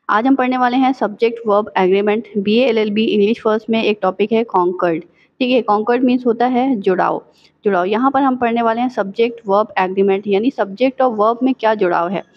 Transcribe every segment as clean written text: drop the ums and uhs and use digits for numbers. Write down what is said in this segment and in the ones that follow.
आज हम पढ़ने वाले हैं subject verb agreement. BA LLB English first में एक टॉपिक है कॉन्कर्ड। ठीक है, कॉन्कर्ड मीन्स होता है जुड़ाव। जुड़ाव यहाँ पर हम पढ़ने वाले हैं सब्जेक्ट वर्ब एग्रीमेंट, यानी सब्जेक्ट और वर्ब में क्या जुड़ाव है।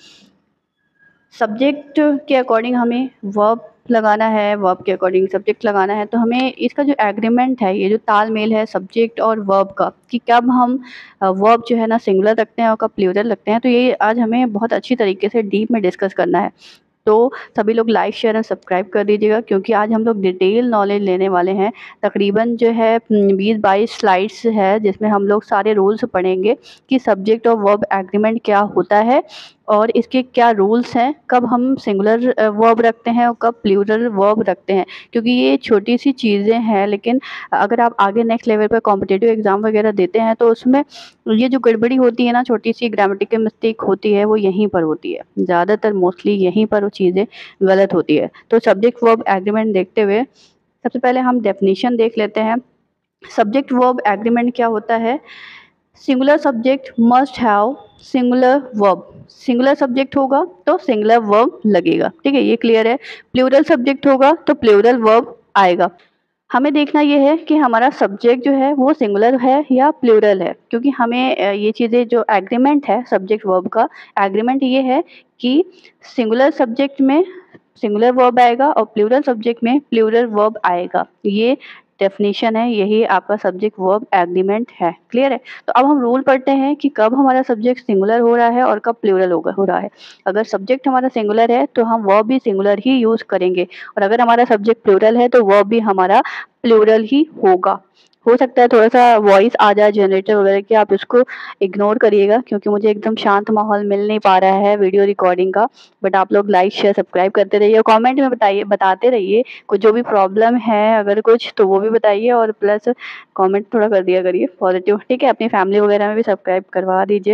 सब्जेक्ट के अकॉर्डिंग हमें वर्ब लगाना है, वर्ब के अकॉर्डिंग सब्जेक्ट लगाना है, तो हमें इसका जो एग्रीमेंट है, ये जो तालमेल है सब्जेक्ट और वर्ब का, कि कब हम वर्ब जो है ना सिंगुलर रखते हैं और कब प्लूरल रखते हैं, तो ये आज हमें बहुत अच्छी तरीके से डीप में डिस्कस करना है। तो सभी लोग लाइक शेयर और सब्सक्राइब कर दीजिएगा, क्योंकि आज हम लोग डिटेल नॉलेज लेने वाले हैं। तकरीबन जो है 20-22 स्लाइड्स है, जिसमें हम लोग सारे रूल्स पढ़ेंगे कि सब्जेक्ट और वर्ब एग्रीमेंट क्या होता है और इसके क्या रूल्स हैं, कब हम सिंगुलर वर्ब रखते हैं और कब प्लूरल वर्ब रखते हैं। क्योंकि ये छोटी सी चीज़ें हैं, लेकिन अगर आप आगे नेक्स्ट लेवल पर कॉम्पिटिटिव एग्ज़ाम वगैरह देते हैं तो उसमें ये जो गड़बड़ी होती है ना, छोटी सी ग्रामेटिकल मिस्टेक होती है, वो यहीं पर होती है। ज़्यादातर मोस्टली यहीं पर वो चीज़ें गलत होती है। तो सब्जेक्ट वर्ब एग्रीमेंट देखते हुए सबसे पहले हम डेफिनेशन देख लेते हैं। सब्जेक्ट वर्ब एग्रीमेंट क्या होता है। Singular subject must have singular verb. Singular subject होगा तो सिंगुलर वर्ब लगेगा। ठीक है, ये क्लियर है। प्लूरल सब्जेक्ट होगा तो प्लूरल वर्ब आएगा। हमें देखना ये है कि हमारा सब्जेक्ट जो है वो सिंगुलर है या प्लूरल है, क्योंकि हमें ये चीज़ें जो एग्रीमेंट है सब्जेक्ट वर्ब का, एग्रीमेंट ये है कि सिंगुलर सब्जेक्ट में सिंगुलर वर्ब आएगा और प्लूरल सब्जेक्ट में प्लूरल वर्ब आएगा। ये डेफिनेशन है, यही आपका सब्जेक्ट वर्ब एग्रीमेंट है। क्लियर है। तो अब हम रूल पढ़ते हैं कि कब हमारा सब्जेक्ट सिंगुलर हो रहा है और कब प्लूरल हो रहा है। अगर सब्जेक्ट हमारा सिंगुलर है तो हम वर्ब भी सिंगुलर ही यूज़ करेंगे, और अगर हमारा सब्जेक्ट प्लूरल है तो वर्ब भी हमारा प्लूरल ही होगा। हो सकता है थोड़ा सा वॉइस आ जाए जनरेटर वगैरह की, आप इसको इग्नोर करिएगा, क्योंकि मुझे एकदम शांत माहौल मिल नहीं पा रहा है वीडियो रिकॉर्डिंग का। बट आप लोग लाइक शेयर सब्सक्राइब करते रहिए और कमेंट में बताते रहिए कुछ जो भी प्रॉब्लम है, अगर कुछ तो वो भी बताइए, और प्लस कमेंट थोड़ा कर दिया करिए पॉजिटिव। ठीक है, अपनी फैमिली वगैरह में भी सब्सक्राइब करवा दीजिए।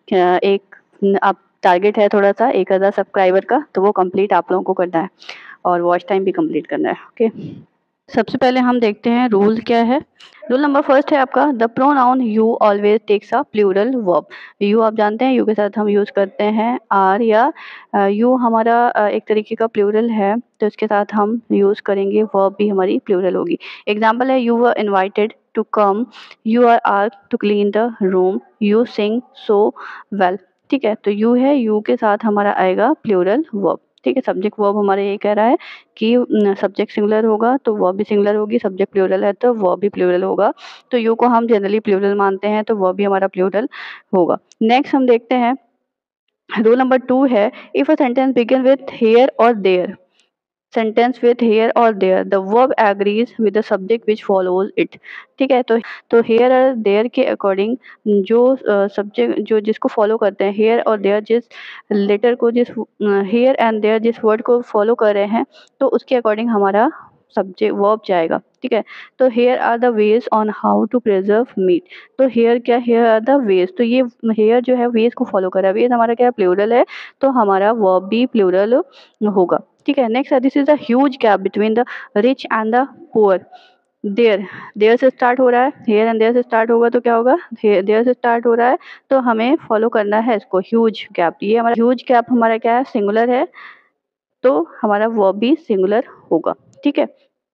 एक आप टारगेट है थोड़ा सा 1000 सब्सक्राइबर का, तो वो कंप्लीट आप लोगों को करना है और वॉच टाइम भी कंप्लीट करना है। ओके, सबसे पहले हम देखते हैं रूल क्या है। रूल नंबर फर्स्ट है आपका, the pronoun you always takes a plural verb. You आप जानते हैं, यू के साथ हम यूज़ करते हैं आर, या यू हमारा एक तरीके का प्लूरल है, तो इसके साथ हम यूज़ करेंगे वर्ब भी हमारी प्लूरल होगी। एग्जाम्पल है, you were invited to come, you are asked to clean the room, you sing so well. ठीक है, तो यू है, यू के साथ हमारा आएगा प्लूरल वर्ब। ठीक है, सब्जेक्ट वर्ब हमारे ये कह रहा है कि सब्जेक्ट सिंगुलर होगा तो वर्ब भी सिंगुलर होगी, सब्जेक्ट प्लूरल है तो वर्ब भी प्लूरल होगा। तो यू को हम जनरली प्लूरल मानते हैं, तो वर्ब भी हमारा प्लूरल होगा। नेक्स्ट हम देखते हैं, रूल नंबर 2 है, if a sentence begin with here और देयर, सेंटेंस विथ हेयर और there, the verb agrees with the subject which follows it. ठीक है, तो हेयर और देयर के अकॉर्डिंग जो सब्जेक्ट जो जिसको फॉलो करते हैं, हेयर और देयर जिस लेटर को, जिस हेयर एंड देयर जिस वर्ड को फॉलो कर रहे हैं, तो उसके अकॉर्डिंग हमारा सब्जेक्ट वर्ब जाएगा। ठीक है, तो here are the ways on how to preserve meat. तो हेयर क्या, हेयर आर द वेज, तो ये हेयर जो है वेज को फॉलो कर रहा है, वेज हमारा क्या है, प्लूरल है, तो हमारा वर्ब भी प्लूरल होगा। ठीक है, नेक्स्ट है, this is a huge gap between the rich and the poor. There, there से स्टार्ट हो रहा है, हेयर एंड देयर से स्टार्ट होगा तो क्या होगा, देयर से स्टार्ट हो रहा है, तो हमें फॉलो करना है इसको, ह्यूज गैप। ये हमारा ह्यूज गैप हमारा क्या है, सिंगुलर है, तो हमारा वर्ब भी सिंगुलर होगा। ठीक है,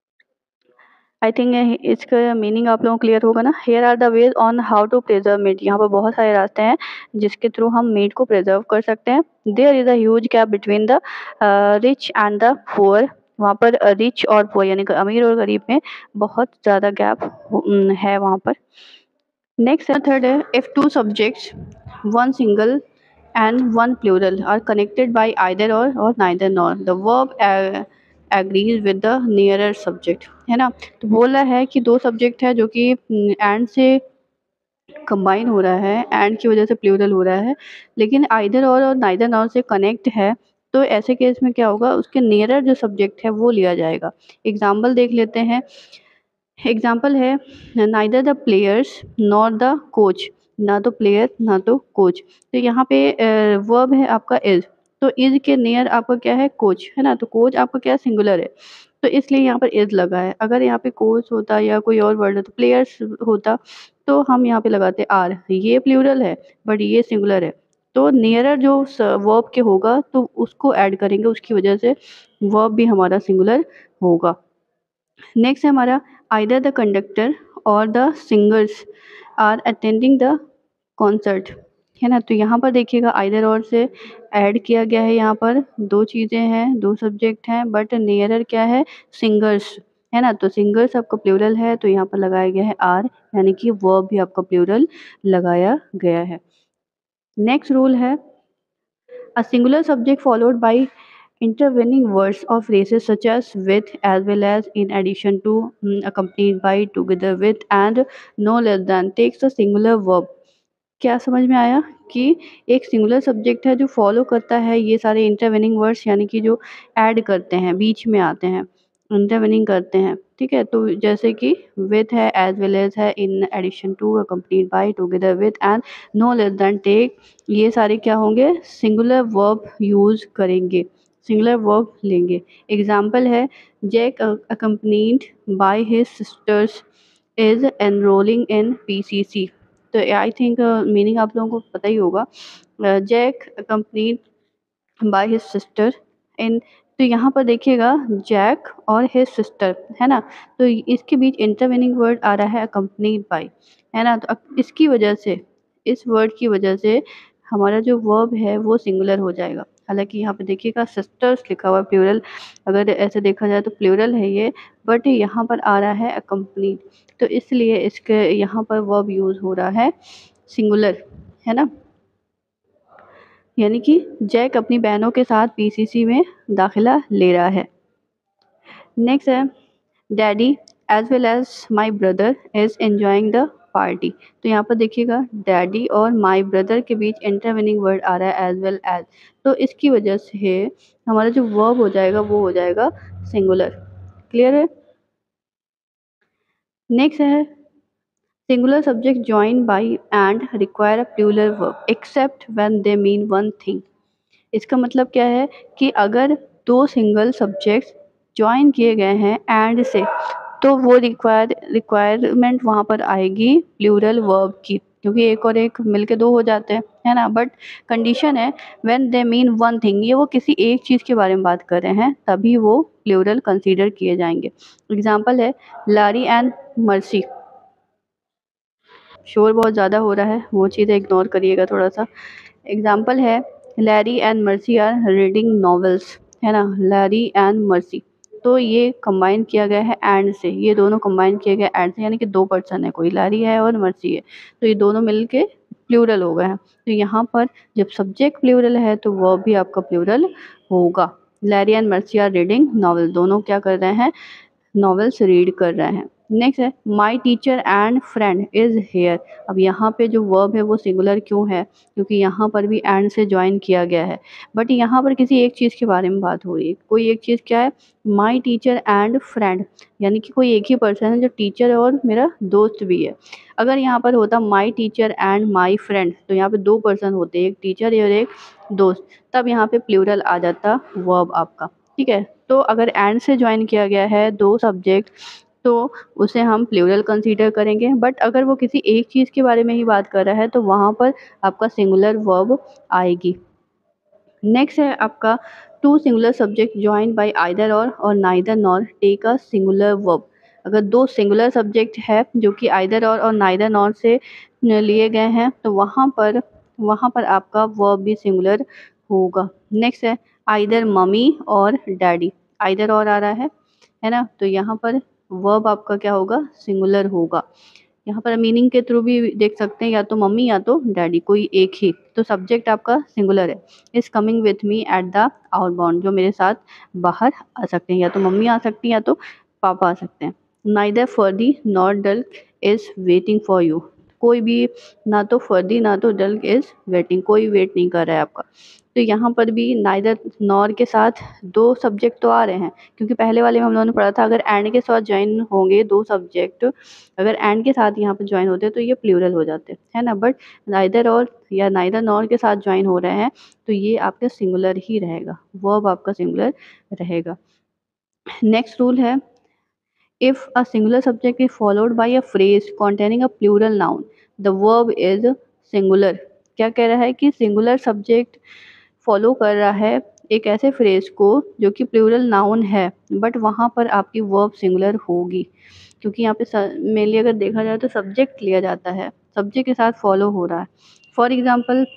आई थिंक इसका मीनिंग आप लोगों को क्लियर होगा ना। Here are the ways on how to preserve meat, यहाँ पर बहुत सारे रास्ते हैं जिसके थ्रू हम मीट को प्रिजर्व कर सकते हैं। There is a huge gap between the rich and the poor, वहाँ पर रिच और पुअर यानी कि अमीर और गरीब में बहुत ज़्यादा गैप है वहाँ पर। नेक्स्ट मेथड है, if two subjects one single and one plural are connected by either or neither nor, the verb agrees with the nearer subject। है ना, तो बोल रहा है कि दो सब्जेक्ट है जो कि एंड से कंबाइन हो रहा है, एंड की वजह से प्लूरल हो रहा है, लेकिन आइदर और नाइदर नॉर से कनेक्ट है, तो ऐसे केस में क्या होगा, उसके नियरर जो सब्जेक्ट है वो लिया जाएगा। एग्जाम्पल देख लेते हैं। एग्जाम्पल है, neither the players nor the coach, ना तो प्लेयर ना तो कोच। तो यहाँ पे वर्ब है आपका इज, तो इज के नियर आपका क्या है, कोच, है ना, तो कोच आपका क्या सिंगुलर है, तो इसलिए यहाँ पर इज लगा है। अगर यहाँ पे कोच होता या कोई और वर्ड तो प्लेयर्स होता, तो हम यहाँ पे लगाते आर, ये प्लूरल है बट ये सिंगुलर है, तो नियरर जो वर्ब के होगा तो उसको ऐड करेंगे, उसकी वजह से वर्ब भी हमारा सिंगुलर होगा। नेक्स्ट है हमारा आइदर द कंडक्टर और the singers are attending the concert, है ना। तो यहाँ पर देखिएगा आइदर और से ऐड किया गया है, यहाँ पर दो चीज़ें हैं, दो सब्जेक्ट हैं, बट नियरर क्या है, सिंगर्स, है ना। तो सिंगर्स आपका प्लूरल है तो यहाँ पर लगाया गया है आर, यानी कि वर्ब भी आपका प्लूरल लगाया गया है। नेक्स्ट रूल है a singular subject followed by intervening words or phrases such as with, as well as, in addition to, accompanied by, together with, and no less than takes a singular verb। क्या समझ में आया कि एक singular subject है जो follow करता है ये सारे इंटरवेनिंग वर्ड्स, यानी कि जो ऐड करते हैं, बीच में आते हैं, इंटरवेनिंग करते हैं, ठीक है। तो जैसे कि विथ है, एज वेल एज है, in addition to, accompanied by, together with, and no less than take, ये सारे क्या होंगे, सिंगुलर वर्ब यूज़ करेंगे, सिंगुलर वर्ब लेंगे। एग्जाम्पल है Jack accompanied by his sisters is enrolling in PCC. तो आई थिंक मीनिंग आप लोगों को पता ही होगा। Jack accompanied by his sister in, तो यहाँ पर देखिएगा जैक और हिज सिस्टर, है ना। तो इसके बीच इंटरवेनिंग वर्ड आ रहा है अकम्पनीड बाय, है ना। तो इसकी वजह से, इस वर्ड की वजह से हमारा जो वर्ब है वो सिंगुलर हो जाएगा। हालांकि यहाँ पे देखिएगा सिस्टर्स लिखा हुआ है प्लूरल, अगर ऐसे देखा जाए तो प्लूरल है ये, बट यहाँ पर आ रहा है अकम्पनीड, तो इसलिए इसके यहाँ पर वर्ब यूज़ हो रहा है सिंगुलर, है ना। यानी कि जैक अपनी बहनों के साथ पीसीसी में दाखिला ले रहा है। नेक्स्ट है daddy as well as my brother is enjoying the party. तो यहाँ पर देखिएगा डैडी और माई ब्रदर के बीच इंटरवेनिंग वर्ड आ रहा है एज वेल एज, तो इसकी वजह से हमारा जो वर्ब हो जाएगा वो हो जाएगा सिंगुलर। क्लियर है। नेक्स्ट है singular subject joined by and require a plural verb except when they mean one thing। इसका मतलब क्या है कि अगर दो सिंगल सब्जेक्ट्स ज्वाइन किए गए हैं एंड से, तो वो रिक्वायरमेंट वहाँ पर आएगी प्लूरल वर्ब की, क्योंकि एक और एक मिलके दो हो जाते हैं, है ना। बट कंडीशन है when they mean one thing, ये वो किसी एक चीज़ के बारे में बात कर रहे हैं तभी वो प्लूरल कंसीडर किए जाएंगे। एग्जाम्पल है लारी एंड मर्सी। शोर बहुत ज़्यादा हो रहा है, वो चीज़ें इग्नोर करिएगा थोड़ा सा। एग्जाम्पल है Larry and Mercy are reading novels, है ना, लैरी एंड मर्सी। तो ये कंबाइन किया गया है एंड से, ये दोनों कंबाइन किए गए एंड से, यानी कि दो पर्सन है, कोई लैरी है और मर्सी है, तो ये दोनों मिलके प्लूरल हो गए हैं। तो यहाँ पर जब सब्जेक्ट प्लूरल है तो वर्ब भी आपका प्लूरल होगा। Larry and Mercy are reading novel, दोनों क्या कर रहे हैं, नॉवेल्स रीड कर रहे हैं। नेक्स्ट है my teacher and friend is here. अब यहाँ पे जो वर्ब है वो सिंगुलर क्यों है, क्योंकि यहाँ पर भी एंड से ज्वाइन किया गया है, बट यहाँ पर किसी एक चीज़ के बारे में बात हो रही है। कोई एक चीज़ क्या है, माई टीचर एंड फ्रेंड, यानी कि कोई एक ही पर्सन है जो टीचर है और मेरा दोस्त भी है। अगर यहाँ पर होता my teacher and my friend, तो यहाँ पे दो पर्सन होते, एक टीचर और एक दोस्त, तब यहाँ पे प्लूरल आ जाता वर्ब आपका, ठीक है। तो अगर एंड से ज्वाइन किया गया है दो सब्जेक्ट तो उसे हम प्लूरल कंसीडर करेंगे, बट अगर वो किसी एक चीज़ के बारे में ही बात कर रहा है तो वहाँ पर आपका सिंगुलर वर्ब आएगी। नेक्स्ट है आपका two singular subject join by either और neither nor take a singular verb. अगर दो सिंगुलर सब्जेक्ट है जो कि आइदर और नाइदर नॉर से लिए गए हैं तो वहाँ पर आपका वर्ब भी सिंगुलर होगा। नेक्स्ट है आइदर मम्मी और डैडी, आइदर और आ रहा है ना। तो यहाँ पर वर्ब आपका क्या होगा, सिंगुलर होगा। यहाँ पर मीनिंग के थ्रू भी देख सकते हैं, या तो मम्मी या तो डैडी, कोई एक ही, तो सब्जेक्ट आपका सिंगुलर है। Is coming with me at the outbound, जो मेरे साथ बाहर आ सकते हैं, या तो मम्मी आ सकती हैं या तो पापा आ सकते हैं। Neither Ferdie nor Dulk is waiting for you, कोई भी, ना तो फर्दी ना तो डल्क इज वेटिंग, कोई वेट नहीं कर रहा है आपका। तो यहाँ पर भी नाइदर नॉर के साथ दो सब्जेक्ट तो आ रहे हैं, क्योंकि पहले वाले में हम लोगों ने पढ़ा था अगर एंड के साथ ज्वाइन होंगे दो सब्जेक्ट, अगर एंड के साथ यहाँ पे ज्वाइन होते हैं तो ये प्लूरल हो जाते हैं ना। बट नाइदर और या नाइदर नॉर के साथ ज्वाइन हो रहे हैं तो ये आपका सिंगुलर ही रहेगा, वर्ब आपका सिंगुलर रहेगा। नेक्स्ट रूल है if a singular subject is followed by a phrase containing a plural noun, the verb is singular। क्या कह रहा है कि सिंगुलर सब्जेक्ट फॉलो कर रहा है एक ऐसे फ्रेज को जो कि प्लूरल नाउन है, बट वहाँ पर आपकी वर्ब सिंगुलर होगी, क्योंकि यहाँ पे मेनली अगर देखा जाए तो सब्जेक्ट लिया जाता है, सब्जेक्ट के साथ फॉलो हो रहा है। For example,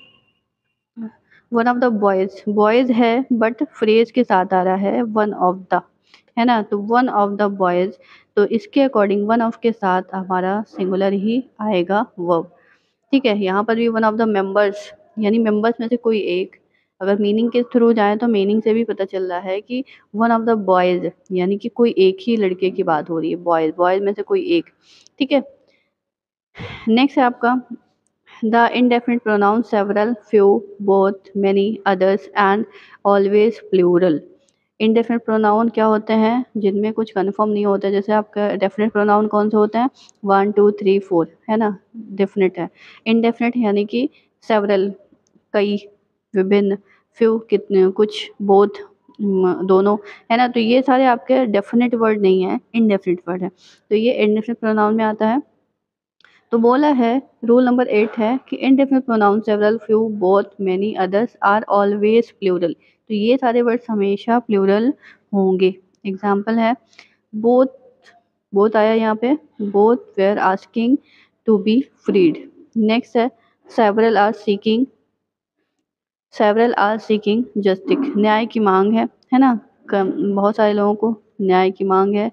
one of the boys, boys है बट फ्रेज के साथ आ रहा है वन ऑफ द, है ना, तो वन ऑफ द बॉयज, तो इसके अकॉर्डिंग वन ऑफ के साथ हमारा सिंगुलर ही आएगा वर्ब। ठीक है, यहाँ पर भी वन ऑफ द मेंबर्स, यानी मेंबर्स में से कोई एक, अगर मीनिंग के थ्रू जाए तो मीनिंग से भी पता चल रहा है कि वन ऑफ द बॉयज, यानी कि कोई एक ही लड़के की बात हो रही है, बॉयज, बॉयज में से कोई एक। ठीक है, नेक्स्ट है आपका the indefinite pronoun several, few, both, many, others and always plural। indefinite pronoun क्या होते हैं जिनमें कुछ कंफर्म नहीं होता, जैसे आपका definite pronoun कौन से होते हैं, 1 2 3 4, है ना, definite है। indefinite यानी कि several, कई, विभिन्न, few, कितने, कुछ, both, दोनों, है ना, तो ये सारे आपके डेफिनेट वर्ड नहीं है, indefinite वर्ड है, तो ये indefinite pronoun में आता है। तो बोला है, रूल नंबर 8 है कि indefinite pronoun several, few, both, many, others are always plural, तो ये सारे वर्ड्स हमेशा प्लूरल होंगे। एग्जाम्पल है, बोथ, बोथ आया यहाँ पे, both were asking to be freed. Next है, several are seeking, several are seeking justice, न्याय की मांग है ना, बहुत सारे लोगों को न्याय की मांग है।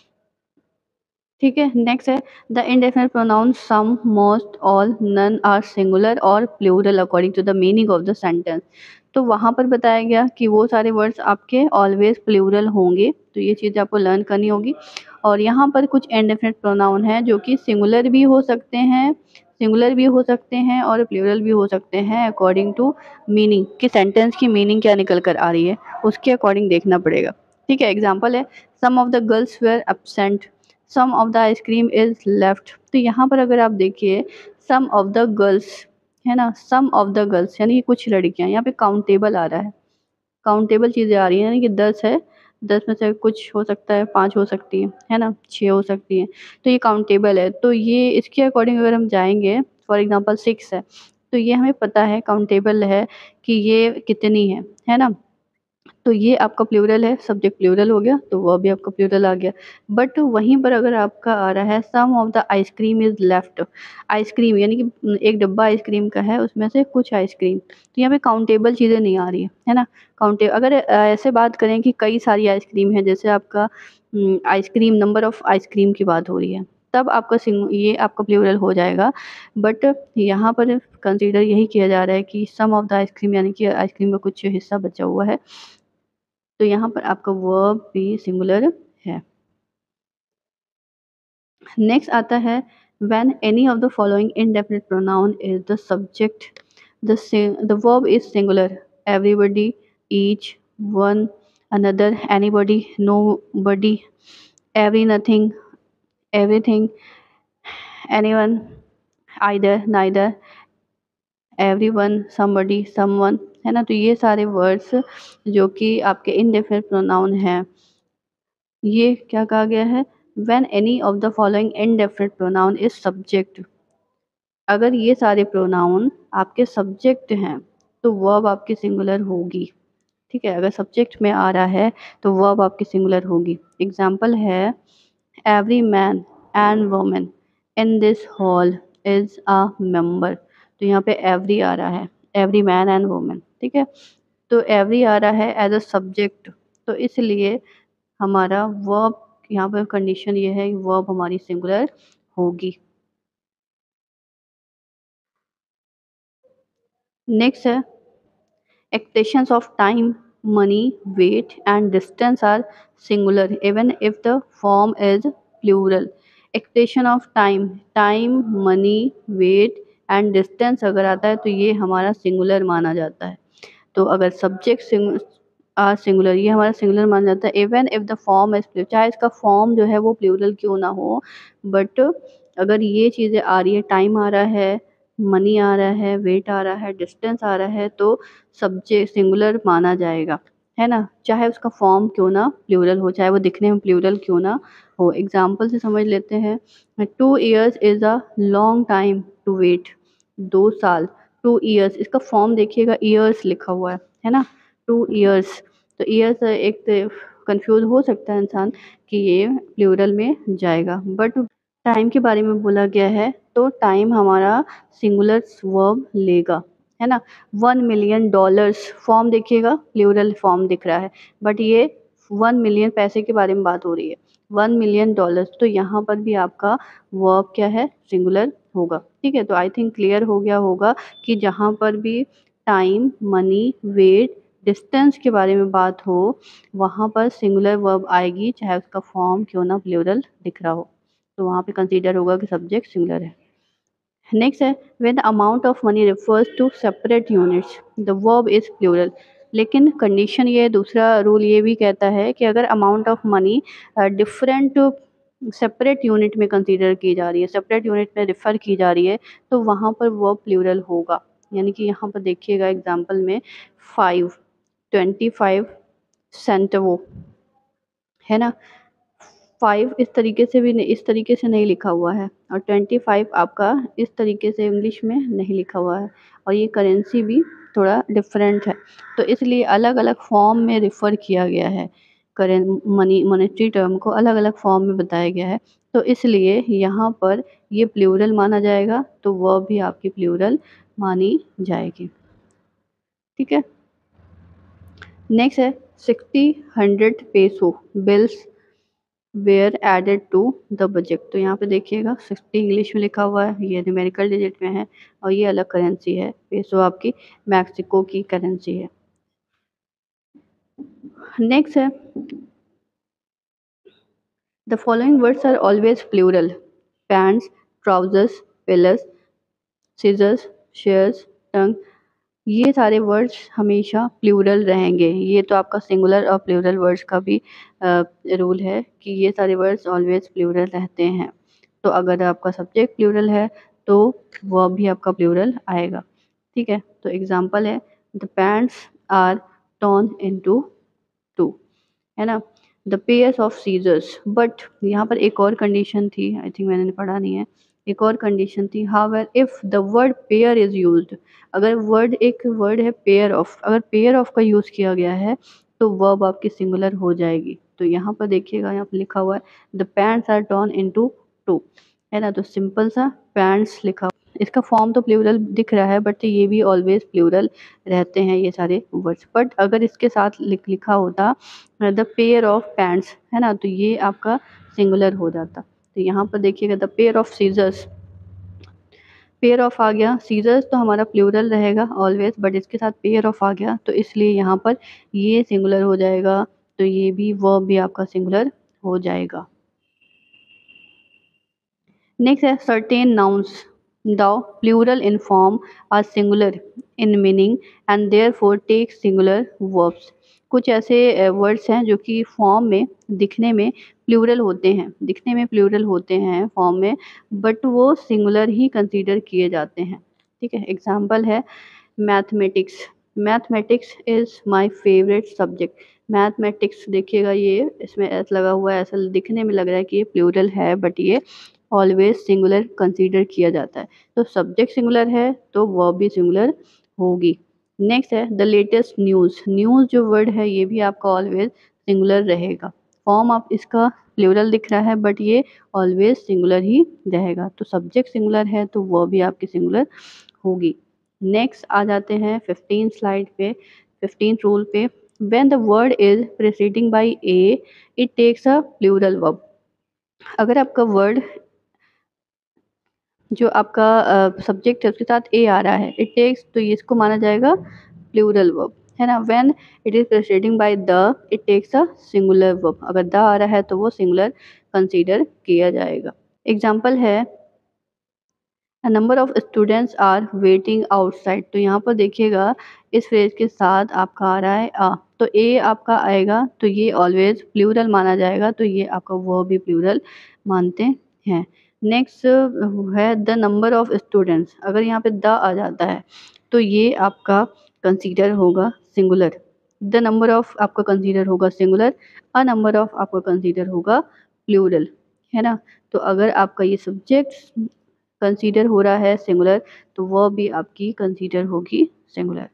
ठीक है, नेक्स्ट है the indefinite pronoun some, most, all, none are singular और plural according to the meaning of the sentence. तो वहाँ पर बताया गया कि वो सारे वर्ड्स आपके ऑलवेज प्लूरल होंगे, तो ये चीज़ आपको लर्न करनी होगी। और यहाँ पर कुछ इंडेफिनिट प्रोनाउन हैं जो कि सिंगुलर भी हो सकते हैं, सिंगुलर भी हो सकते हैं और प्लूरल भी हो सकते हैं, अकॉर्डिंग टू मीनिंग, कि सेंटेंस की मीनिंग क्या निकल कर आ रही है उसके अकॉर्डिंग देखना पड़ेगा। ठीक है, एग्जाम्पल है, some of the girls were absent, some of the ice cream is left. तो यहाँ पर अगर आप देखिए, सम ऑफ द गर्ल्स, है ना, सम ऑफ द गर्ल्स यानी कि कुछ लड़कियां, यहाँ पे काउंटेबल आ रहा है, काउंटेबल चीज़ें आ रही हैं, यानी कि 10 है, 10 में से कुछ हो सकता है, 5 हो सकती है ना, 6 हो सकती हैं, तो ये काउंटेबल है। तो ये इसके अकॉर्डिंग अगर हम जाएंगे, फॉर एग्जांपल 6 है, तो ये हमें पता है काउंटेबल है कि ये कितनी है ना, तो ये आपका प्लूरल है, सब्जेक्ट प्लूरल हो गया, तो वह भी आपका प्लूरल आ गया। बट वहीं पर अगर आपका आ रहा है some of the ice cream is left, ice cream यानी कि एक डब्बा आइसक्रीम का है, उसमें से कुछ आइसक्रीम, तो यहाँ पे काउंटेबल चीज़ें नहीं आ रही है ना, काउंटे अगर ऐसे बात करें कि कई सारी आइसक्रीम है, जैसे आपका आइसक्रीम, नंबर ऑफ आइसक्रीम की बात हो रही है, तब आपका ये आपका प्लूरल हो जाएगा। बट यहाँ पर कंसीडर यही किया जा रहा है कि सम ऑफ द आइसक्रीम, यानी कि आइसक्रीम का कुछ हिस्सा बचा हुआ है, तो यहाँ पर आपका वर्ब भी सिंगुलर है। नेक्स्ट आता है, when any of the following indefinite pronoun is the subject, the verb is singular, everybody, each, one, another, anybody, nobody, every, nothing, everything, anyone, either, neither, everyone, somebody, someone, है ना, तो ये सारे words जो कि आपके इनडेफिनिट प्रोनाउन हैं, ये क्या कहा गया है, when any of the following indefinite pronoun is subject, अगर ये सारे प्रोनाउन आपके सब्जेक्ट हैं तो वर्ब आपकी सिंगुलर होगी। ठीक है, अगर सब्जेक्ट में आ रहा है तो वर्ब आपकी सिंगुलर होगी। एग्जाम्पल है, every man and woman in this hall is a member, तो यहाँ पे एवरी आ रहा है, एवरी मैन एंड वुमन, ठीक है, तो एवरी आ रहा है एज अ सब्जेक्ट, तो इसलिए हमारा वर्ब, यहाँ पर कंडीशन ये है कि वर्ब हमारी सिंगुलर होगी। नेक्स्ट है, expressions of time, money, weight and distance are singular even if the form is plural. Expression of time, time, money, weight and distance अगर आता है तो ये हमारा सिंगुलर माना जाता है। तो अगर सब्जेक्ट सिंगुलर, ये हमारा सिंगुलर माना जाता है, even if the form is plural, चाहे इसका फॉर्म जो है वो प्लूरल क्यों ना हो, बट अगर ये चीज़ें आ रही है, टाइम आ रहा है, मनी आ रहा है, वेट आ रहा है, डिस्टेंस आ रहा है, तो सब्जेक्ट सिंगुलर माना जाएगा, है ना, चाहे उसका फॉर्म क्यों ना प्लूरल हो, चाहे वो दिखने में प्लूरल क्यों ना हो। एग्जाम्पल से समझ लेते हैं, 2 years is a long time to wait, 2 साल, 2 ईयर्स, इसका फॉर्म देखिएगा ईयर्स लिखा हुआ है ना, 2 ईयर्स। तो ईयर्स एक कंफ्यूज हो सकता है इंसान कि ये प्लूरल में जाएगा, बट टाइम के बारे में बोला गया है तो टाइम हमारा सिंगुलर वर्ब लेगा, है ना। $1 million फॉर्म देखिएगा, प्लूरल फॉर्म दिख रहा है, बट ये 1 million पैसे के बारे में बात हो रही है, $1 million, तो यहाँ पर भी आपका वर्ब क्या है, सिंगुलर होगा। ठीक है, तो आई थिंक क्लियर हो गया होगा कि जहाँ पर भी टाइम, मनी, वेट, डिस्टेंस के बारे में बात हो वहाँ पर सिंगुलर वर्ब आएगी, चाहे उसका फॉर्म क्यों ना प्लूरल दिख रहा हो, तो वहाँ पे कंसीडर होगा कि सब्जेक्ट सिंगुलर है। नेक्स्ट है when the amount of money refers to separate units the verb is plural. लेकिन कंडीशन ये, दूसरा रूल ये भी कहता है कि अगर amount of money different separate unit में कंसीडर की जा रही है, सेपरेट यूनिट में रिफ़र की जा रही है, तो वहाँ पर वर्ब प्लूरल होगा। यानी कि यहाँ पर देखिएगा एग्जांपल में 5, 25 सेंटवो, है ना। 5 इस तरीके से भी इस तरीके से नहीं लिखा हुआ है, और 25 आपका इस तरीके से इंग्लिश में नहीं लिखा हुआ है, और ये करेंसी भी थोड़ा डिफरेंट है, तो इसलिए अलग अलग फॉर्म में रिफ़र किया गया है। करें मॉनेटरी टर्म को अलग अलग फॉर्म में बताया गया है, तो इसलिए यहाँ पर ये प्लूरल माना जाएगा, तो वह भी आपकी प्लूरल मानी जाएगी। ठीक है, नेक्स्ट है 60, 100 peso bills were added to the budget. तो यहाँ पे देखिएगा 60 इंग्लिश में लिखा हुआ है, ये न्यूमेरिकल डिजिट में है, और ये अलग करेंसी है, पेसो आपकी मैक्सिको की करेंसी है। नेक्स्ट है the following words are always plural, pants, trousers, pliers, scissors, shears, tongs. ये सारे वर्ड्स हमेशा प्लूरल रहेंगे। ये तो आपका सिंगुलर और प्लूरल वर्ड्स का भी रूल है कि ये सारे वर्ड्स ऑलवेज प्लूरल रहते हैं। तो अगर आपका सब्जेक्ट प्लूरल है तो वर्ब भी आपका प्लूरल आएगा। ठीक है, तो एग्जांपल है the pants are torn into 2, है ना। The pairs of scissors, but यहाँ पर एक और कंडीशन थी, आई थिंक मैंने पढ़ा नहीं है। एक और कंडीशन थी, however if the word pair is used, अगर वर्ड एक वर्ड है पेयर ऑफ, अगर पेयर ऑफ का यूज़ किया गया है तो वर्ब आपकी सिंगुलर हो जाएगी। तो यहाँ पर देखिएगा, यहाँ पर लिखा हुआ है the pants are torn into 2, है ना, तो सिंपल सा पैंट्स लिखा, इसका फॉर्म तो प्लूरल दिख रहा है, बट ये भी ऑलवेज प्लूरल रहते हैं ये सारे वर्ड्स। बट अगर इसके साथ लिखा होता द पेयर ऑफ पैंट्स, है ना, तो ये आपका सिंगुलर हो जाता। तो यहाँ पर देखिएगा the pair of scissors, pair of आ गया, सीजर्स तो हमारा प्लूरल रहेगा ऑलवेज, बट इसके साथ पेयर ऑफ आ गया तो इसलिए यहाँ पर ये सिंगुलर हो जाएगा, तो ये भी वर्ब भी आपका सिंगुलर हो जाएगा। नेक्स्ट है certain nouns the plural in form are singular in meaning and therefore take singular verbs. कुछ ऐसे वर्ड्स हैं जो कि फॉर्म में दिखने में प्लूरल होते हैं, दिखने में प्लूरल होते हैं फॉर्म में, बट वो सिंगुलर ही कंसीडर किए जाते हैं। ठीक है, एग्जांपल है mathematics, mathematics is my favourite subject. Mathematics देखिएगा, ये इसमें एस लगा हुआ है, ऐसा दिखने में लग रहा है कि ये प्लूरल है, बट ये ऑलवेज सिंगुलर कंसीडर किया जाता है। तो सब्जेक्ट सिंगुलर है तो वर्ब भी सिंगुलर होगी। नेक्स्ट है द लेटेस्ट न्यूज़, न्यूज़ जो वर्ड है ये भी आपका ऑलवेज सिंगुलर रहेगा। फॉर्म आप इसका प्लूरल दिख रहा है, बट ये ऑलवेज सिंगुलर ही रहेगा। तो सब्जेक्ट सिंगुलर है तो वर्ब भी आपकी सिंगुलर होगी। नेक्स्ट आ जाते हैं 15 स्लाइड पे, 15 रूल पे। When the word is preceding by a it takes a plural verb. अगर आपका वर्ड जो आपका सब्जेक्ट है उसके साथ ए आ रहा है, इट टेक्स, तो ये इसको माना जाएगा प्लूरल वर्ब, है ना। When it is preceding by the it takes a singular verb. अगर द आ रहा है तो वो सिंगुलर कंसीडर किया जाएगा। एग्जाम्पल है a number of students are waiting outside. तो यहाँ पर देखिएगा इस फ्रेज के साथ आपका आ रहा है आ, तो ए आपका आएगा तो ये ऑलवेज प्लूरल माना जाएगा, तो ये आपका वर्ब भी प्लूरल मानते हैं। नेक्स्ट है द नंबर ऑफ स्टूडेंट्स, अगर यहाँ पे द आ जाता है तो ये आपका कंसीडर होगा सिंगुलर। द नंबर ऑफ आपका कंसीडर होगा सिंगुलर, अ नंबर ऑफ आपका कंसीडर होगा प्लूरल, है ना। तो अगर आपका ये सब्जेक्ट कंसीडर हो रहा है सिंगुलर, तो वो भी आपकी कंसीडर होगी सिंगुलर।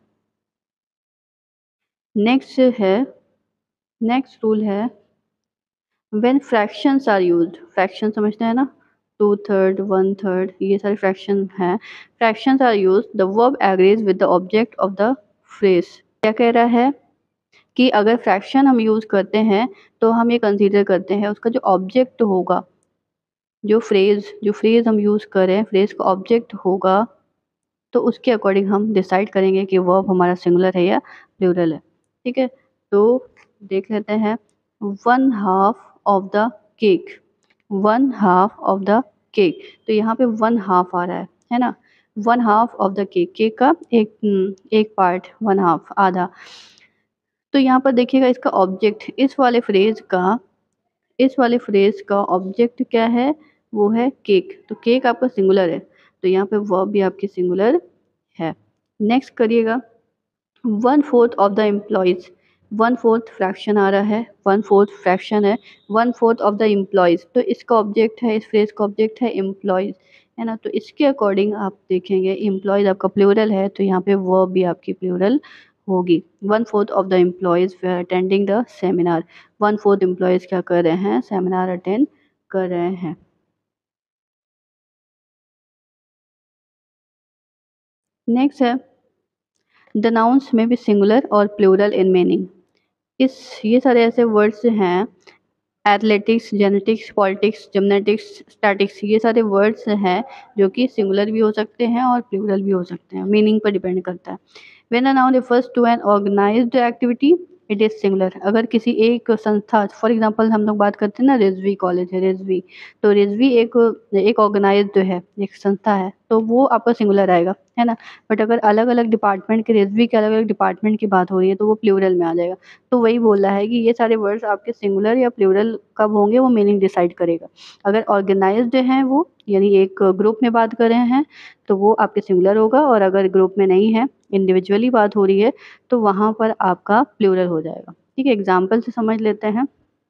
नेक्स्ट है, नेक्स्ट रूल है when fractions are used. Fraction समझते हैं ना, 2/3, 1/3, ये सारे फ्रैक्शन हैं। Fractions are used the verb agrees with the object of the phrase. क्या कह रहा है कि अगर फ्रैक्शन हम यूज़ करते हैं तो हम ये कंसीडर करते हैं उसका जो ऑब्जेक्ट होगा, जो फ्रेज हम यूज़ कर रहे हैं, फ्रेज का ऑब्जेक्ट होगा, तो उसके अकॉर्डिंग हम डिसाइड करेंगे कि वर्ब हमारा सिंगुलर है या प्लूरल है। ठीक है, तो देख लेते हैं। One half of the cake, one half of the cake, तो यहाँ पे वन हाफ आ रहा है ना। One half of the cake, cake का एक पार्ट, वन हाफ, आधा। तो यहाँ पर देखिएगा इसका ऑब्जेक्ट, इस वाले फ्रेज का ऑब्जेक्ट क्या है, वो है केक। तो केक आपका सिंगुलर है, तो यहाँ पे वर्ब भी आपकी सिंगुलर है। नेक्स्ट करिएगा, 1/4 ऑफ द एम्प्लॉयज़। 1/4 फ्रैक्शन आ रहा है, 1/4 फ्रैक्शन है, 1/4 ऑफ द एम्प्लॉयज़, तो इसका ऑब्जेक्ट है, इस फ्रेज का ऑब्जेक्ट है एम्प्लॉयज़, है ना। तो इसके अकॉर्डिंग आप देखेंगे एम्प्लॉयज़ आपका प्लूरल है, तो यहाँ पे वर्ब भी आपकी प्लूरल होगी। 1/4 ऑफ द एम्प्लॉयज़ वे are attending the seminar. 1/4 employees क्या कर रहे हैं, सेमिनार अटेंड कर रहे हैं। नेक्स्ट है the nouns may be singular और प्लूरल इन मीनिंग। इस ये सारे ऐसे वर्ड्स हैं, athletics, genetics, politics, gymnastics, statics, ये सारे वर्ड्स हैं जो कि सिंगुलर भी हो सकते हैं और प्लूरल भी हो सकते हैं, मीनिंग पर डिपेंड करता है। When a noun refers to an organised activity it is singular. अगर किसी एक संस्था, फॉर एग्जांपल हम लोग बात करते हैं ना, रिजवी कॉलेज है, रिजवी, तो रिजवी एक एक ऑर्गेनाइज्ड है, एक संस्था है, तो वो आपका सिंगुलर आएगा, है ना। बट अगर अलग अलग डिपार्टमेंट के, रिजवी के अलग अलग डिपार्टमेंट की बात हो रही है, तो वो प्लूरल में आ जाएगा। तो वही बोल रहा है कि ये सारे वर्ड्स आपके सिंगुलर या प्लूरल कब होंगे, वो मीनिंग डिसाइड करेगा। अगर ऑर्गेनाइज्ड हैं वो, यानी एक ग्रुप में बात कर रहे हैं, तो वो आपके सिंगुलर होगा, और अगर ग्रुप में नहीं है, इंडिविजुअली बात हो रही है, तो वहाँ पर आपका प्लूरल हो जाएगा। ठीक है, एग्जाम्पल से समझ लेते हैं।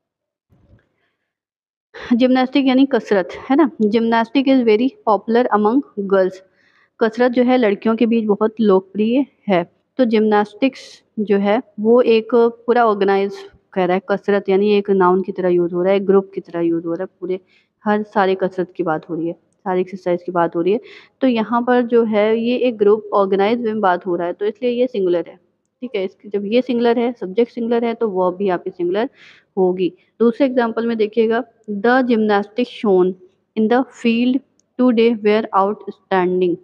जिमनास्टिक यानी कसरत, है ना। Gymnastic is very popular among girls. कसरत जो है लड़कियों के बीच बहुत लोकप्रिय है। तो जिमनास्टिक्स जो है वो एक पूरा ऑर्गेनाइज कह रहा है, कसरत यानी एक नाउन की तरह यूज़ हो रहा है, एक ग्रुप की तरह यूज़ हो रहा है, पूरे हर सारी कसरत की बात हो रही है, सारी एक्सरसाइज की बात हो रही है। तो यहाँ पर जो है ये एक ग्रुप ऑर्गेनाइज वे में बात हो रहा है, तो इसलिए ये सिंगुलर है। ठीक है, इसकी जब ये सिंगुलर है, सब्जेक्ट सिंगुलर है, तो वर्ब भी आपकी सिंगुलर होगी। दूसरे एग्जाम्पल में देखिएगा, the gymnastic shown in the field today were outstanding.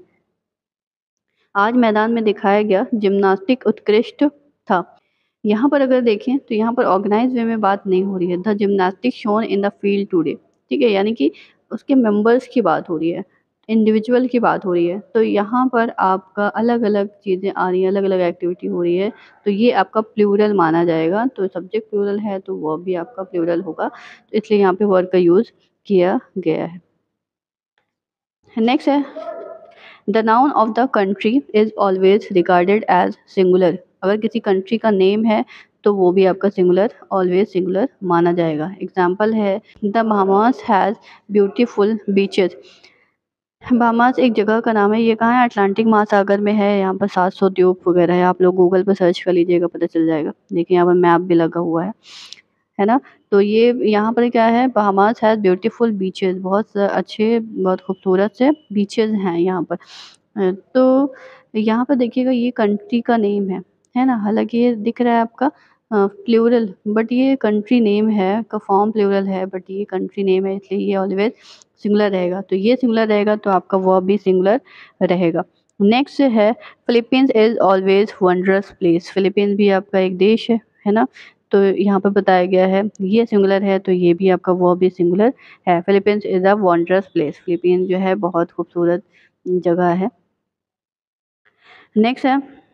आज मैदान में दिखाया गया जिम्नास्टिक उत्कृष्ट था। यहाँ पर अगर देखें तो यहाँ पर ऑर्गेनाइज वे में बात नहीं हो रही है, the gymnastic shown in the field today. ठीक है, यानी कि उसके मेंबर्स की बात हो रही है, इंडिविजुअल की बात हो रही है। तो यहाँ पर आपका अलग अलग चीज़ें आ रही हैं, अलग अलग एक्टिविटी हो रही है, तो ये आपका प्लूरल माना जाएगा। तो सब्जेक्ट प्लूरल है, तो वर्ब भी आपका प्लूरल होगा, तो इसलिए यहाँ पे वर्ब का यूज़ किया गया है। नेक्स्ट है the noun of the country is always regarded as singular. अगर किसी कंट्री का नेम है, तो वो भी आपका सिंगुलर, ऑलवेज सिंगुलर माना जाएगा। एग्जाम्पल है the Bahamas has beautiful beaches. Bahamas एक जगह का नाम है, ये कहाँ है, अटलांटिक महासागर में है। यहाँ पर 700 द्वीप वगैरह है, आप लोग गूगल पर सर्च कर लीजिएगा, पता चल जाएगा। देखिए यहाँ पर मैप भी लगा हुआ है ना। तो ये यहाँ पर क्या है, बहामास हैज़ ब्यूटीफुल बीचेस, बहुत अच्छे, बहुत खूबसूरत से बीचेस हैं यहाँ पर। तो यहाँ पर देखिएगा ये कंट्री का नेम है ना। हालाँकि ये दिख रहा है आपका प्लूरल, बट ये कंट्री नेम है, का फॉर्म प्लूरल है, बट ये कंट्री नेम है, इसलिए ये ऑलवेज सिंगुलर रहेगा। तो ये सिंगुलर रहेगा, तो आपका वर्ब भी सिंगुलर रहेगा। नेक्स्ट है Philippines is always wondrous place. Philippines भी आपका एक देश है ना। तो यहाँ पे बताया गया है ये सिंगुलर है, तो ये भी आपका वर्ब भी सिंगुलर है। Philippines is a wondrous place, Philippines जो है बहुत खूबसूरत जगह है। नेक्स्ट है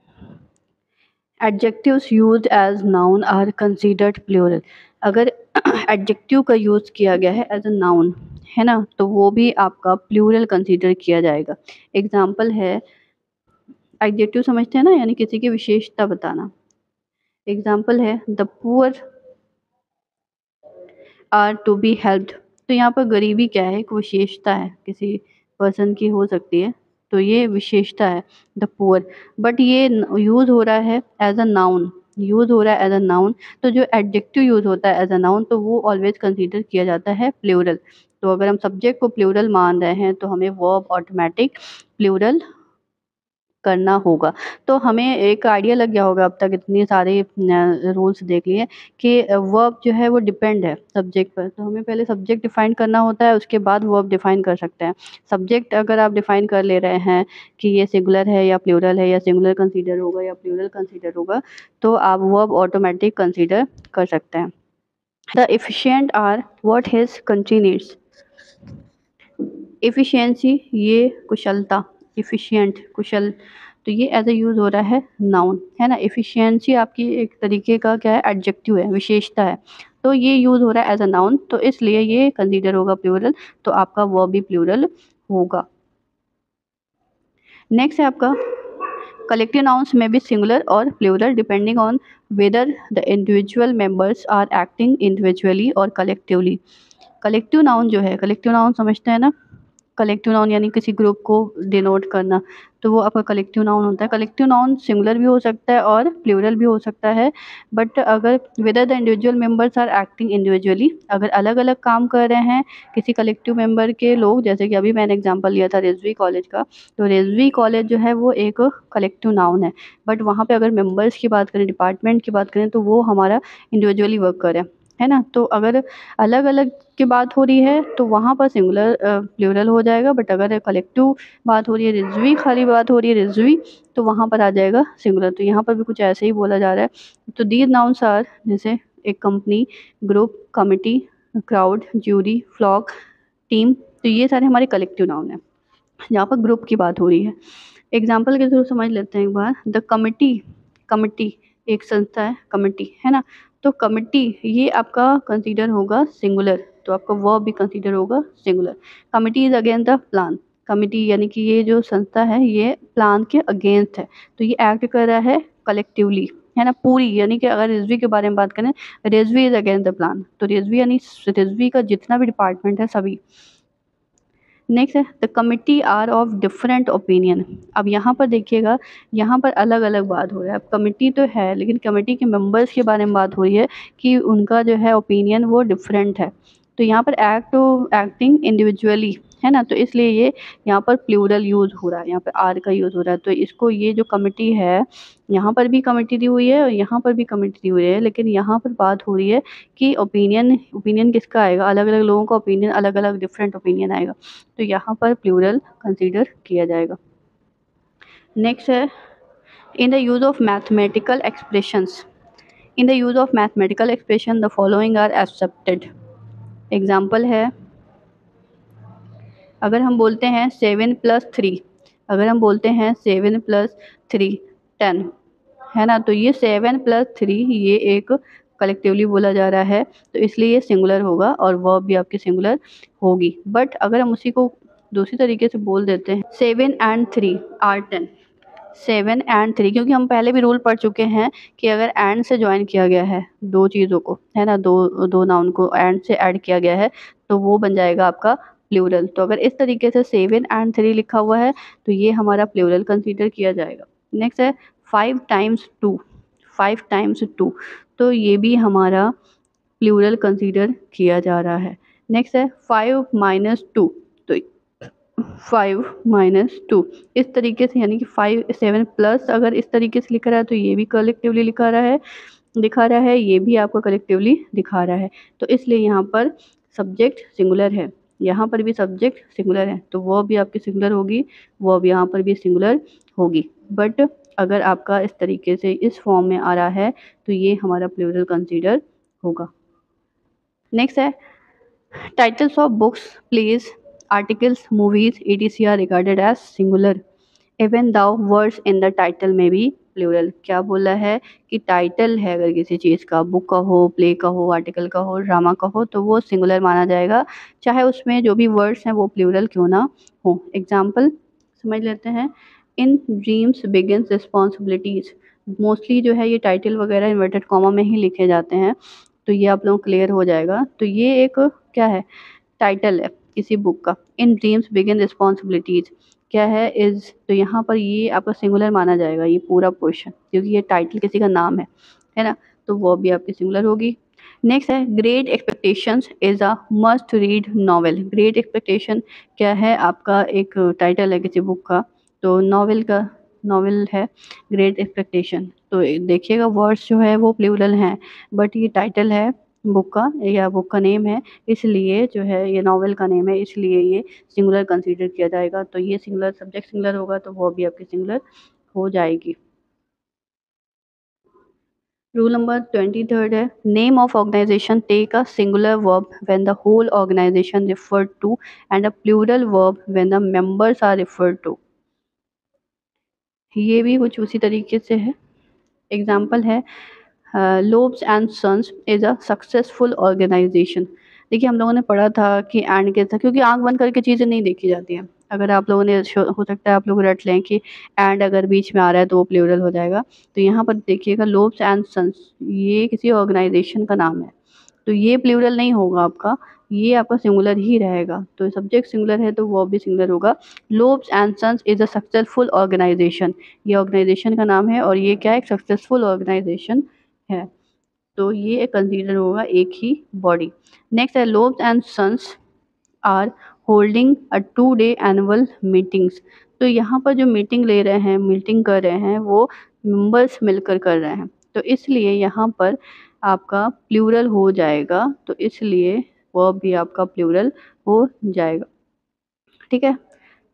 adjectives used as noun are considered plural. अगर एडजेक्टिव का यूज़ किया गया है एज अ नाउन, है ना, तो वो भी आपका प्लूरल कंसीडर किया जाएगा। एग्जाम्पल है, एडजेक्टिव समझते हैं ना, यानी किसी की विशेषता बताना। एग्जाम्पल है the poor are to be helped. तो यहाँ पर गरीबी क्या है, एक विशेषता है किसी पर्सन की हो सकती है, तो ये विशेषता है द पुअर। बट ये यूज़ हो रहा है एज अ नाउन, यूज़ हो रहा है एज अ नाउन। तो जो एडजेक्टिव यूज़ होता है एज अ नाउन तो वो ऑलवेज कंसीडर किया जाता है प्लूरल। तो अगर हम सब्जेक्ट को प्लूरल मान रहे हैं तो हमें वर्ब ऑटोमेटिक प्लूरल करना होगा। तो हमें एक आइडिया लग गया होगा अब तक इतने सारे रूल्स देख लिए कि वर्ब जो है वो डिपेंड है सब्जेक्ट पर। तो हमें पहले सब्जेक्ट डिफाइन करना होता है, उसके बाद वर्ब डिफाइन कर सकते हैं। सब्जेक्ट अगर आप डिफाइन कर ले रहे हैं कि ये सिंगुलर है या प्लूरल है, या सिंगुलर कंसीडर होगा या प्लूरल कंसीडर होगा, तो आप वर्ब ऑटोमेटिक कंसीडर कर सकते हैं। The efficient are what his country needs. Efficiency ये कुशलता, एफिशिएंट कुशल, तो ये एज अ यूज़ हो रहा है नाउन, है ना। एफिशिएंसी आपकी एक तरीके का क्या है, एडजेक्टिव है, विशेषता है। तो ये यूज़ हो रहा है एज अ नाउन, तो इसलिए ये कंसीडर होगा प्लूरल, तो आपका वर्ब भी प्लूरल होगा। नेक्स्ट है आपका collective nouns may be singular और plural depending on whether the individual members are acting individually और कलेक्टिवली। कलेक्टिव नाउन जो है, कलेक्टिव नाउन समझते हैं ना, कलेक्टिव नाउन यानी किसी ग्रुप को डिनोट करना, तो वो आपका कलेक्टिव नाउन होता है। कलेक्टिव नाउन सिंगुलर भी हो सकता है और प्लूरल भी हो सकता है। बट अगर whether the individual members are acting individually, अगर अलग अलग काम कर रहे हैं किसी कलेक्टिव मेंबर के लोग, जैसे कि अभी मैंने एग्जांपल लिया था रिजवी कॉलेज का, तो रिजवी कॉलेज जो है वो एक कलेक्टिव नाउन है। बट वहाँ पे अगर मेंबर्स की बात करें, डिपार्टमेंट की बात करें, तो वो हमारा इंडिविजुअली वर्क करे, है ना। तो अगर अलग अलग की बात हो रही है तो वहाँ पर सिंगुलर प्लूरल हो जाएगा। बट अगर कलेक्टिव बात हो रही है, रिजवी खाली बात हो रही है रिजवी, तो वहाँ पर आ जाएगा सिंगुलर। तो यहाँ पर भी कुछ ऐसे ही बोला जा रहा है। तो दीज नाउन्स आर जैसे एक company, group, committee, crowd, jury, flock, team, तो ये सारे हमारे कलेक्टिव नाउन है। यहाँ पर ग्रुप की बात हो रही है। एग्जाम्पल के थ्रू समझ लेते हैं एक बार। द कमिटी, कमिटी एक संस्था है, कमिटी, है ना। तो कमिटी ये आपका कंसीडर होगा सिंगुलर, तो आपका वर्ब भी कंसीडर होगा singular. Committee is against the plan, committee यानी कि ये जो संस्था है ये प्लान के अगेंस्ट है, तो ये एक्ट कर रहा है कलेक्टिवली, है ना। पूरी यानी कि अगर रिजवी के बारे में बात करें, Rizvi is against the plan, तो रिजवी यानी रिजवी का जितना भी डिपार्टमेंट है सभी। नेक्स्ट है the committee are of different opinion. अब यहाँ पर देखिएगा, यहाँ पर अलग अलग बात हो रहा है। अब कमिटी तो है लेकिन कमिटी के मेंबर्स के बारे में बात हो रही है कि उनका जो है ओपिनियन वो डिफरेंट है। तो यहाँ पर एक्टिंग इंडिविजुअली, है ना, तो इसलिए ये यहाँ पर प्लूरल यूज़ हो रहा है, यहाँ पर आर का यूज़ हो रहा है। तो इसको ये जो कमिटी है, यहाँ पर भी कमिटी दी हुई है और यहाँ पर भी कमिटी दी हुई है, लेकिन यहाँ पर बात हो रही है कि ओपिनियन, ओपिनियन किसका आएगा, अलग अलग लोगों का ओपिनियन, अलग अलग डिफरेंट ओपिनियन आएगा, तो यहाँ पर प्लूरल कंसीडर किया जाएगा। नेक्स्ट है in the use of mathematical expressions. In the use of mathematical expression the following are accepted. Example है, अगर हम बोलते हैं 7+3, अगर हम बोलते हैं 7+3 10, है ना, तो ये 7+3 ये एक कलेक्टिवली बोला जा रहा है, तो इसलिए ये सिंगुलर होगा और वर्ब भी आपकी सिंगुलर होगी। बट अगर हम उसी को दूसरी तरीके से बोल देते हैं 7 and 3 आर 10, 7 and 3, क्योंकि हम पहले भी रूल पढ़ चुके हैं कि अगर एंड से ज्वाइन किया गया है दो चीज़ों को, है ना, दो दो नाउन को एंड से ऐड किया गया है, तो वो बन जाएगा आपका प्लूरल। तो अगर इस तरीके से 7 and 3 लिखा हुआ है तो ये हमारा प्लूरल कंसीडर किया जाएगा। नेक्स्ट है 5 times 2, 5 times 2, तो ये भी हमारा प्लूरल कंसीडर किया जा रहा है। नेक्स्ट है 5 - 2, तो 5 - 2 इस तरीके से, यानी कि 5 7 प्लस अगर इस तरीके से लिख रहा है तो ये भी कलेक्टिवली दिखा रहा है, ये भी आपको कलेक्टिवली दिखा रहा है। तो इसलिए यहाँ पर सब्जेक्ट सिंगुलर है, यहाँ पर भी सब्जेक्ट सिंगुलर है, तो वो भी आपकी सिंगुलर होगी, वो भी यहाँ पर भी सिंगुलर होगी। बट अगर आपका इस तरीके से इस फॉर्म में आ रहा है तो ये हमारा प्लूरल कंसीडर होगा। नेक्स्ट है titles of books, plays, articles, movies etc are regarded as singular even though words in the title may be plural। क्या बोला है कि टाइटल है अगर किसी चीज़ का, बुक का हो, प्ले का हो, आर्टिकल का हो, ड्रामा का हो, तो वो सिंगुलर माना जाएगा, चाहे उसमें जो भी वर्ड्स हैं वो प्लूरल क्यों ना हो। एग्जाम्पल समझ लेते हैं। In dreams begins responsibilities, mostly जो है ये टाइटल वगैरह इन्वर्टेड कॉमा में ही लिखे जाते हैं, तो ये आप लोगों को क्लियर हो जाएगा। तो ये एक क्या है, टाइटल है, किसी बुक का। इन ड्रीम्स बिगिन रिस्पॉन्सिबिलिटीज क्या है इज, तो यहाँ पर ये आपका सिंगुलर माना जाएगा ये पूरा पोर्शन, क्योंकि ये टाइटल किसी का नाम है ना, तो वो भी आपकी सिंगुलर होगी। नेक्स्ट है great expectations is a must read novel. Great expectation क्या है, आपका एक टाइटल है किसी बुक का, तो नॉवेल का नॉवेल है ग्रेट एक्सपेक्टेशन। तो देखिएगा वर्ड्स जो है वो प्लूरल हैं, बट ये टाइटल है बुक का या बुक का नेम है, इसलिए जो है ये नॉवेल का नेम है, इसलिए ये सिंगुलर कंसीडर किया जाएगा। तो ये सिंगुलर सब्जेक्ट सिंगुलर होगा तो वो भी आपकी सिंगुलर हो जाएगी। रूल नंबर 23 है name of organisation take a singular verb when the whole organisation referred to and a plural verb when the members are referred to. ये भी कुछ उसी तरीके से है। एग्जाम्पल है Lobbs and sons is a successful organisation. देखिए हम लोगों ने पढ़ा था कि एंड के था, क्योंकि आंख बंद करके चीज़ें नहीं देखी जाती हैं। अगर आप लोगों ने हो सकता है आप लोग रट लें कि एंड अगर बीच में आ रहा है तो वो प्लूरल हो जाएगा। तो यहाँ पर देखिएगा लोब्स एंड सन्स ये किसी ऑर्गेनाइजेशन का नाम है, तो ये प्लूरल नहीं होगा आपका, ये आपका सिंगुलर ही रहेगा। तो सब्जेक्ट सिंगुलर है तो वो भी सिंगुलर होगा। Lobbs and sons is a successful organisation, ये ऑर्गेनाइजेशन का नाम है और ये क्या है, एक सक्सेसफुल ऑर्गेनाइजेशन है, तो ये कंसीडर होगा एक ही बॉडी। नेक्स्ट है Lobbs and sons are holding a 2 day annual meetings. तो यहाँ पर जो मीटिंग ले रहे हैं, मीटिंग कर रहे हैं, वो मेंबर्स मिलकर कर रहे हैं, तो इसलिए यहाँ पर आपका प्लूरल हो जाएगा, तो इसलिए वो भी आपका प्लूरल हो जाएगा। ठीक है।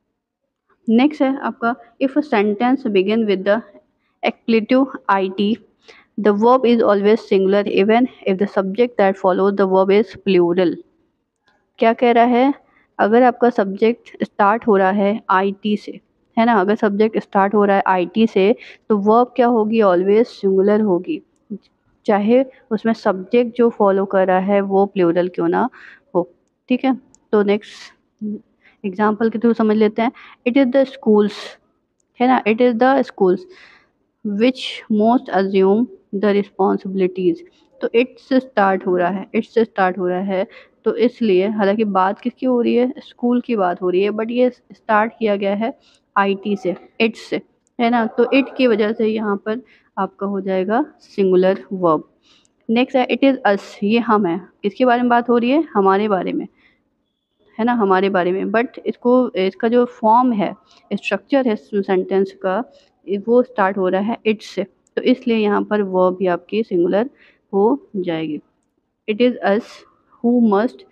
नेक्स्ट है आपका if a sentence begin with the expletive IT, the verb is always singular even if the subject that follows the verb is plural। क्या कह रहा है, अगर आपका सब्जेक्ट स्टार्ट हो रहा है IT से, है ना, अगर सब्जेक्ट स्टार्ट हो रहा है IT से तो वर्ब क्या होगी, ऑलवेज सिंगुलर होगी, चाहे उसमें सब्जेक्ट जो फॉलो कर रहा है वो प्लूरल क्यों ना हो। ठीक है। तो नेक्स्ट एग्जाम्पल के थ्रू समझ लेते हैं। इट इज़ द स्कूल्स, है ना, it is the schools which most assume the responsibilities. तो इट्स से स्टार्ट हो रहा है, इट्स से स्टार्ट हो रहा है, तो इसलिए हालांकि बात किसकी हो रही है, स्कूल की बात हो रही है, बट ये स्टार्ट किया गया है IT से, इट्स से, है ना, तो इट की वजह से यहाँ पर आपका हो जाएगा सिंगुलर वर्ब। नेक्स्ट है इट इज़ अस, ये हम है, किसके बारे में बात हो रही है, हमारे बारे में, है ना, हमारे बारे में, बट इसको इसका जो फॉर्म है, स्ट्रक्चर है सेंटेंस का, वो स्टार्ट हो रहा है इट से, तो इसलिए यहाँ पर वर्ब भी आपकी सिंगुलर हो जाएगी। It is us who must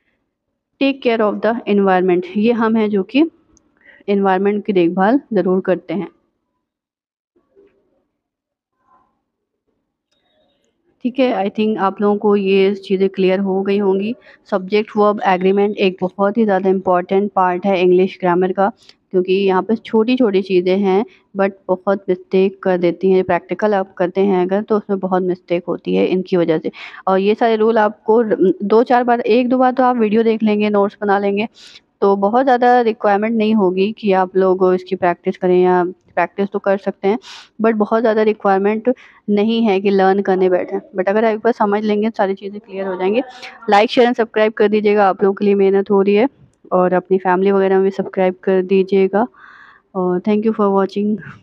take care of the environment, ये हम हैं जो कि एनवायरनमेंट की देखभाल ज़रूर करते हैं। ठीक है, आई थिंक आप लोगों को ये चीज़ें क्लियर हो गई होंगी। सब्जेक्ट वर्ब एग्रीमेंट एक बहुत ही ज़्यादा इम्पॉर्टेंट पार्ट है इंग्लिश ग्रामर का, क्योंकि यहाँ पे छोटी-छोटी चीज़ें हैं बट बहुत मिस्टेक कर देती हैं। प्रैक्टिकल आप करते हैं अगर तो उसमें बहुत मिस्टेक होती है इनकी वजह से। और ये सारे रूल आपको 2-4 बार, 1-2 बार तो आप वीडियो देख लेंगे, नोट्स बना लेंगे, तो बहुत ज़्यादा रिक्वायरमेंट नहीं होगी कि आप लोग इसकी प्रैक्टिस करें, या प्रैक्टिस तो कर सकते हैं बट बहुत ज़्यादा रिक्वायरमेंट नहीं है कि लर्न करने बैठें, बट अगर एक बार समझ लेंगे सारी चीज़ें क्लियर हो जाएंगी। लाइक शेयर एंड सब्सक्राइब कर दीजिएगा, आप लोगों के लिए मेहनत हो रही है, और अपनी फैमिली वगैरह में भी सब्सक्राइब कर दीजिएगा। और थैंक यू फॉर वॉचिंग।